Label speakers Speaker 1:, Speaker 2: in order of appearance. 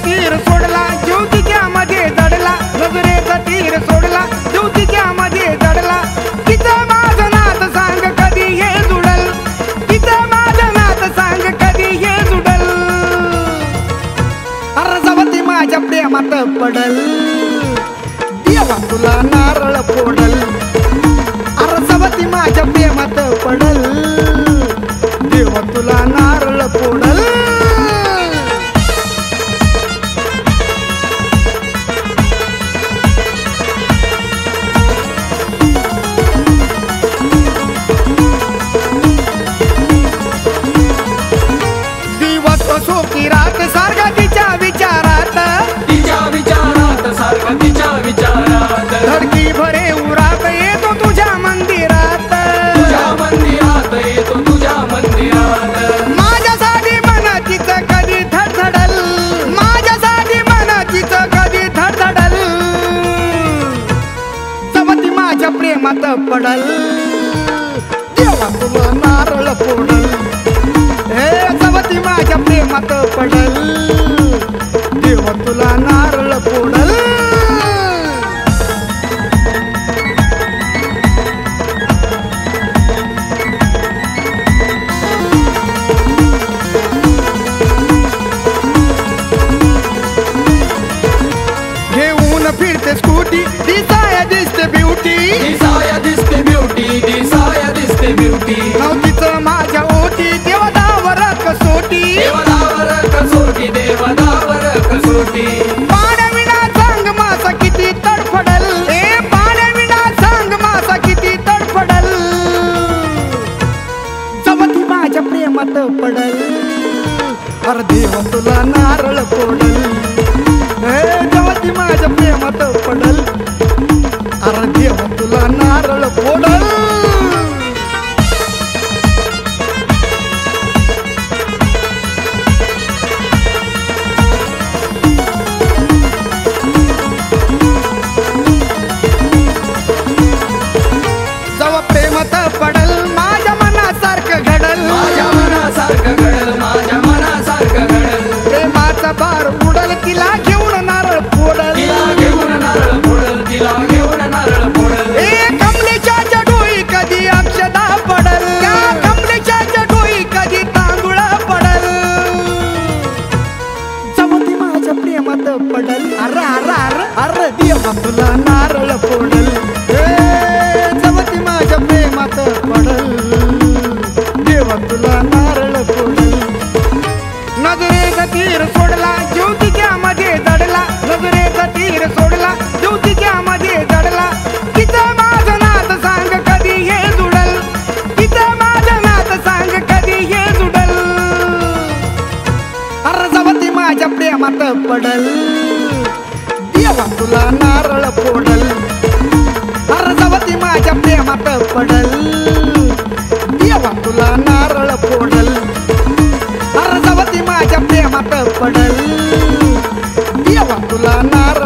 Speaker 1: तीर सोडला जीव तिच्यामध्ये जडला नजरेचा तीर सोडला जीव तिच्यामध्ये जडला तिचं माझं नात सांग कधी हे जुडल तिचं माझं नात सांग कधी हे जुडल अर्जवती माझ्या प्रेमात पडल देवा तुला नारळ फोडल अर्जवती माझ्या प्रेमात पडल देवा तुला नारळ फोडल असो की रात सारखा तिच्या विचारात
Speaker 2: सारखा तिच्या विचारात
Speaker 1: धडकी भरे उरात येतो तुझ्या मंदिरात
Speaker 2: येतो तुझ्या मंदिरात
Speaker 1: माझ्यासाठी मनाचीच कधी धडधडल माझ्यासाठी मनाचीच कधी धडधडल जवती माझ्या प्रेमात पडल देवा तुला नारळ फोडल हे जवती माझ्या प्रेमात पडल देवा तुला नारळ फोडल घेऊन फिरते स्कूटी दिसाया दिसते ब्युटी
Speaker 2: दिसाया दिसते ब्युटी दिसाया दिसते ब्युटी
Speaker 1: नव्हतीच माझ्या ओटी देवदावर कसोटी
Speaker 2: देवदावर कसोटी
Speaker 1: पाण्याविना सांग मासा किती तडफडल ए पाण्याविना सांग मासा किती तडफडल जवती माझ्या प्रेमात पडल अरे देवा तुला नारळ फोडल ए जवती माझ्या प्रेमात पडल अरे देवा तुला नारळ फोडल पडल माझ्या मनासारखं घडल
Speaker 2: माझ्या मनासारखं घडल माझ्या मनासारखं घडल
Speaker 1: प्रेमाचा भार उडल तिला घेऊन नारळ फोडल
Speaker 2: तिला घेऊन नारळ फोडल तिला घेऊन नारळ फोडल
Speaker 1: ए कमलेच्या डोई कधी अक्षदा पडल त्या कमलेच्या डोई कधी तांदूळ पडल जवती माझ्या प्रेमात पडल अर अर अर अर देवा तुला नारळ फोडल जवती माझ्या प्रेमात पडल देवा तुला नारळ फोडल नजरेचा तीर सोडला जीव तिच्यामध्ये जडला नजरेचा तीर सोडला जीव तिच्यामध्ये जडला तिचं माझं नात सांग कधी हे जुडल तिचं माझं नात सांग कधी हे जुडल अर्जवती माझ्या प्रेमात पडल देवा तुला नारळ फोडल अर्जवती माझ्या प्रेमात पडल देवा तुला नारळ फोडल अर्जवती माझ्या प्रेमात पडल देवा तुला नारळ